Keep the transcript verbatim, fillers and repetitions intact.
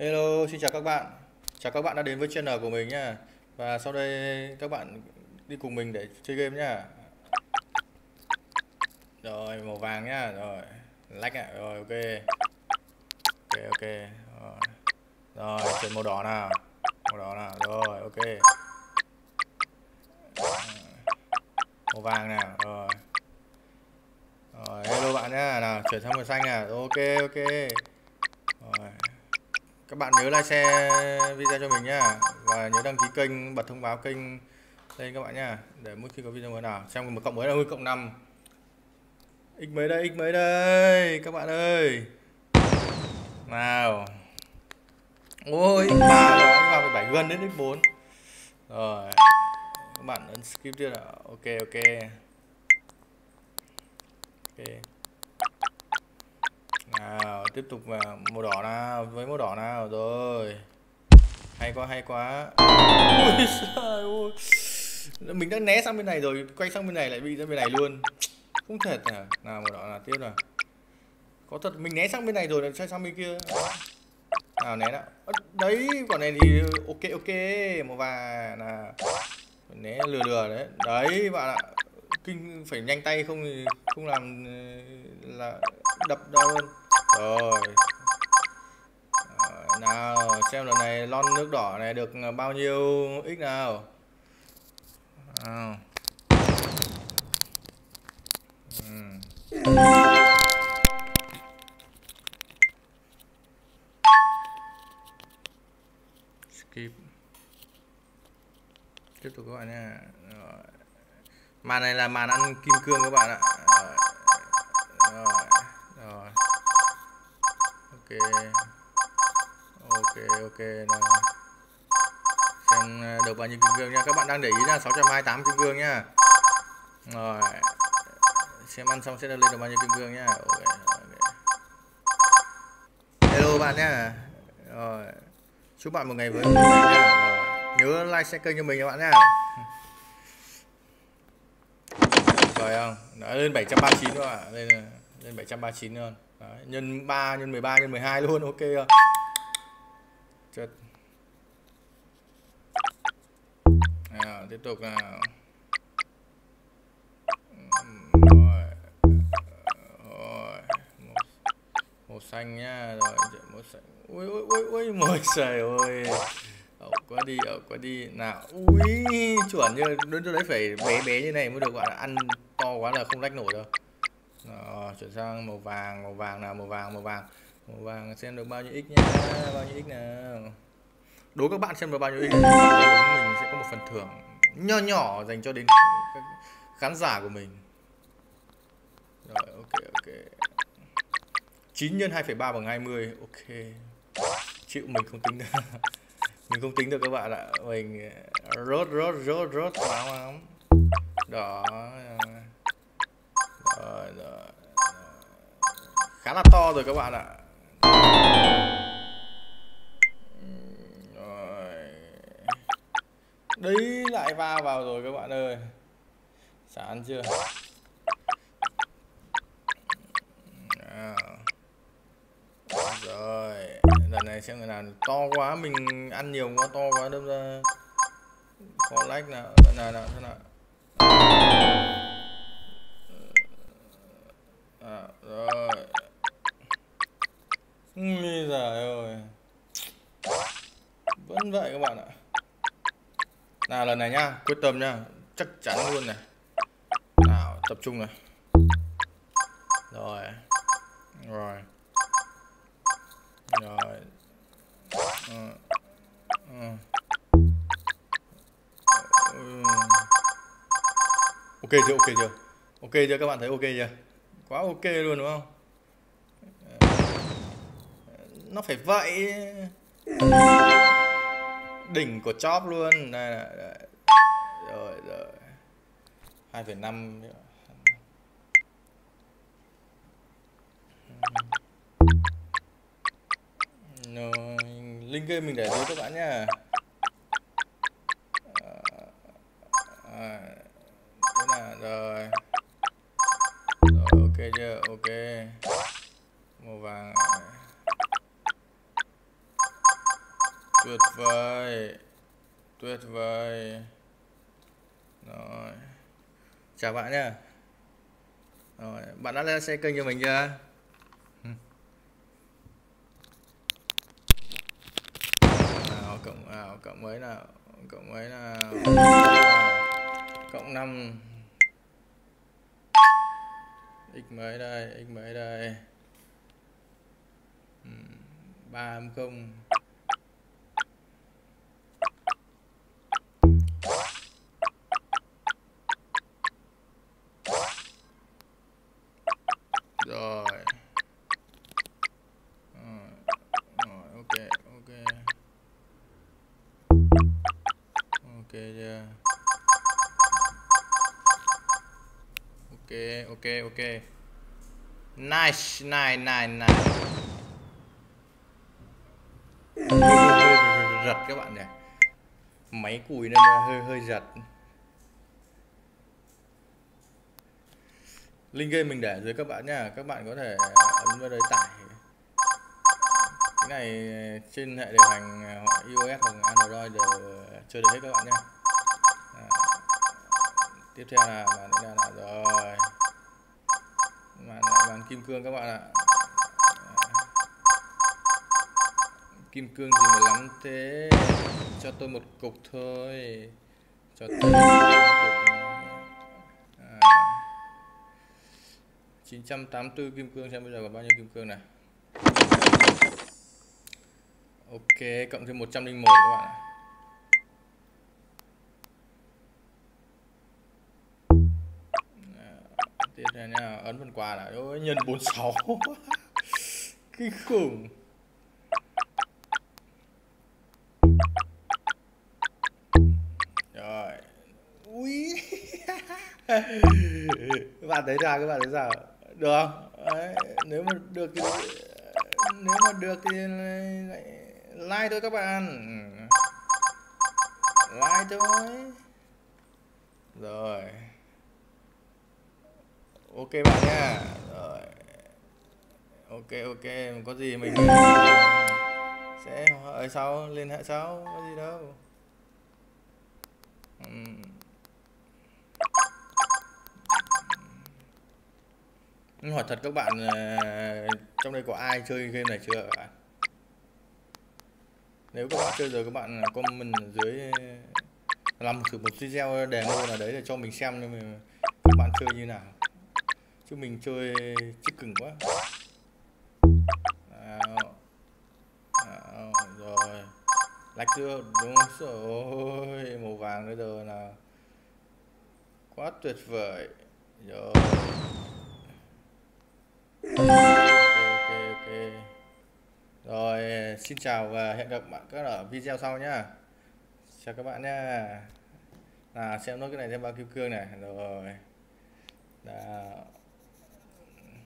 Hello, xin chào các bạn. Chào các bạn đã đến với channel của mình nha. Và sau đây các bạn đi cùng mình để chơi game nhá. Rồi, màu vàng nhá. Rồi, like ạ. Rồi, ok. Ok, ok. Rồi, rồi chuyển màu đỏ nào. Màu đỏ nào. Rồi, ok. Màu vàng nào. Rồi. Rồi, hello bạn nhá. Nào, chuyển sang màu xanh nào. Ok, ok. Rồi. Các bạn nhớ like share video cho mình nhá, và nhớ đăng ký kênh, bật thông báo kênh lên các bạn nhá, để mỗi khi có video mới nào xem một cộng mới là một cộng năm. X mấy đây, x mấy đây các bạn ơi. Nào. Ôi x ba rồi, x ba phải bảy gần đến x bốn. Rồi. Các bạn ấn skip tiếp nào. Ok ok. Ok. Nào, tiếp tục vào màu đỏ nào, với màu đỏ nào. Rồi. Hay quá hay quá. Ui trời ơi. Mình đã né sang bên này rồi, quay sang bên này lại bị ra bên này luôn. Không thể à. Nào màu đỏ là tiếp nào. Có thật mình né sang bên này rồi lại xoay sang bên kia. Nào né nào. Đấy, quả này thì ok ok, màu vàng là né lừa lừa đấy. Đấy bạn ạ. Kinh phải nhanh tay không thì không làm là đập đâu luôn. Rồi. Nào xem lần này lon nước đỏ này được bao nhiêu x nào. Nào. Ừ. Skip. Tiếp tục các bạn nha. Rồi. Màn này là màn ăn kim cương các bạn ạ. Rồi. Rồi. Rồi. Ok. Ok ok nào. Xem được bao nhiêu kim cương nha. Các bạn đang để ý là sáu trăm hai mươi tám kim cương nha. Rồi. Xem ăn xong sẽ lên được bao nhiêu kim cương nhá. Okay. Okay. Hello bạn nhá. Rồi. Chúc bạn một ngày mới vui vẻ nhá. Rồi. Nhớ like share kênh cho mình các bạn nhá. Rồi không? Đã lên bảy trăm ba mươi chín các bạn. Lên lên bảy trăm ba mươi chín luôn. Đấy. Nhân ba nhân mười ba nhân mười hai luôn, ok không? Chết. Nào, tiếp tục nào. Rồi. Rồi. Màu, màu xanh nhá. Rồi, màu xanh. Ui ui ui ui mồi trời ơi. Ẩu quá đi, ẩu quá đi. Nào. Ui, chuẩn như đến chỗ đấy phải bé bé như này mới được, gọi là ăn to quá là không lách nổi đâu. Rồi, chuyển sang màu vàng, màu vàng nào, màu vàng, màu vàng. Màu vàng xem được bao nhiêu x nhá, bao nhiêu x nào. Đố các bạn xem được bao nhiêu x, đúng mình sẽ có một phần thưởng nho nhỏ dành cho đến các khán giả của mình. Rồi, ok ok. chín nhân hai phẩy ba bằng hai mươi, ok. Chịu, mình không tính được. Mình không tính được các bạn ạ. Mình rốt rốt rốt rốt lắm lắm. Đó. Rồi, rồi. Khá là to rồi các bạn ạ. Rồi. Đấy lại va vào rồi các bạn ơi. Chán chưa? À. Rồi, lần này xem người nào to quá, mình ăn nhiều quá, to quá đâm ra khó lách nào, nào nào thế nào. À, rồi. Ui giời ơi. Vẫn vậy các bạn ạ. Nào lần này nhá, quyết tâm nhá, chắc chắn luôn này. Nào, tập trung này. Rồi. Rồi. Rồi. Ừ. Ừ. Ừ. Ok chưa, ok chưa? Ok chưa, các bạn thấy ok chưa? Quá ok luôn đúng không? Nó phải vậy. Đỉnh của chóp luôn. Đây là, đây. Rồi rồi. hai phẩy năm. Rồi, link game mình để dưới các bạn nhá. À, thế nào rồi. Rồi ok chưa? Ok. Màu vàng. Tuyệt vời, tuyệt vời. Rồi, chào bạn nhé. Rồi, bạn đã lên xe kênh cho mình chưa? Nào, cộng nào, cộng mấy nào, cộng mấy nào, cộng năm, x mấy đây, x mấy đây, ba âm không. Rồi. Rồi, rồi, ok, ok. Ok chưa? Ok, ok, ok. Nice, nice, nice, nice. Hơi giật các bạn nhỉ. Máy cùi nên là hơi hơi giật. Link game mình để dưới các bạn nha, các bạn có thể ấn vào đấy tải. Cái này trên hệ điều hành iOS hoặc Android đều chơi được hết các bạn nha. À, tiếp theo là màn nữa là rồi. Màn màn kim cương các bạn ạ. Kim cương gì mà lắm thế, cho tôi một cục thôi, cho tôi một cục. À, chín trăm tám mươi tư kim cương, xem bây giờ còn bao nhiêu kim cương này. Ok, cộng thêm một trăm lẻ một các bạn ạ. Tiếp theo nha, ấn phần quà là ôi nhân bốn mươi sáu. Kinh khủng. Rồi. Ui. Các bạn thấy sao, các bạn thấy sao? Được không? Đấy, nếu mà được thì nếu mà được thì like thôi các bạn. Like thôi. Rồi. Ok bạn nha. Rồi. Ok ok, có gì mình sẽ ở sau liên hệ sau, có gì đâu. Uhm. Hỏi thật các bạn, trong đây có ai chơi game này chưa các bạn? Nếu các bạn chơi rồi các bạn comment ở dưới, làm thử một video demo nào đấy để cho mình xem nhưng mà các bạn chơi như nào, chứ mình chơi chứ cứng quá. Nào. Nào. Rồi like chưa? Đúng rồi, màu vàng bây giờ là quá tuyệt vời rồi. Ok ok ok. Rồi, xin chào và hẹn gặp bạn các ở video sau nhá. Chào các bạn nha. Nào xem nốt cái này thêm bao kim cương này. Rồi. Nào.